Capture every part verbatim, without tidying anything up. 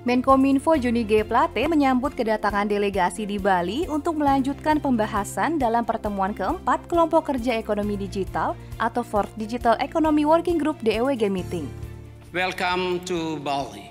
Menkominfo Joni G. Plate menyambut kedatangan delegasi di Bali untuk melanjutkan pembahasan dalam pertemuan keempat Kelompok Kerja Ekonomi Digital atau Fourth Digital Economy Working Group D E W G Meeting. Welcome to Bali.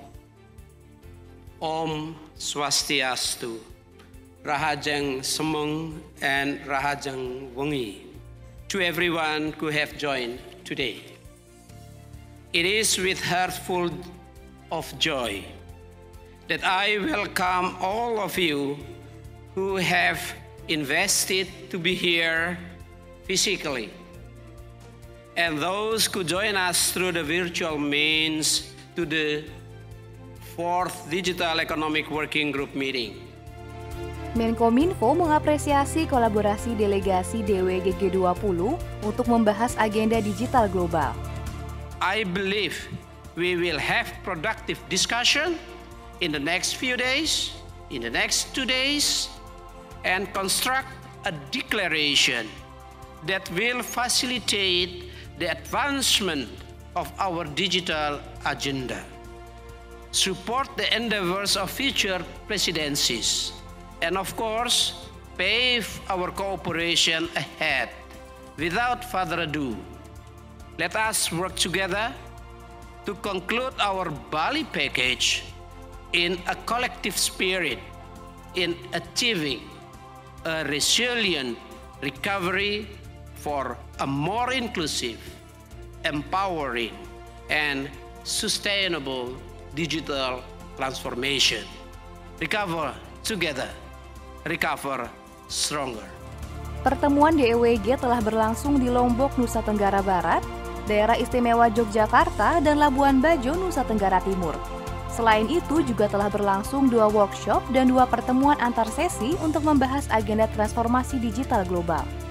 Om Swastiastu, Rahajang Semeng and Rahajang Wengi to everyone who have joined today. It is with heart full of joy that I welcome all of you who have invested to be here physically, and those who join us through the virtual means to the Fourth Digital Economic Working Group meeting. Menkominfo mengapresiasi kolaborasi delegasi D W G G dua puluh untuk membahas agenda digital global. I believe we will have productive discussion in the next few days, in the next two days, and construct a declaration that will facilitate the advancement of our digital agenda, support the endeavors of future presidencies, and of course, pave our cooperation ahead. Without further ado, let us work together to conclude our Bali package in a collective spirit in achieving a resilient recovery for a more inclusive, empowering, and sustainable digital transformation. Recover together, recover stronger. Pertemuan D E W G telah berlangsung di Lombok, Nusa Tenggara Barat, Daerah Istimewa Yogyakarta, dan Labuan Bajo, Nusa Tenggara Timur. Selain itu juga telah berlangsung dua workshop dan dua pertemuan antar sesi untuk membahas agenda transformasi digital global.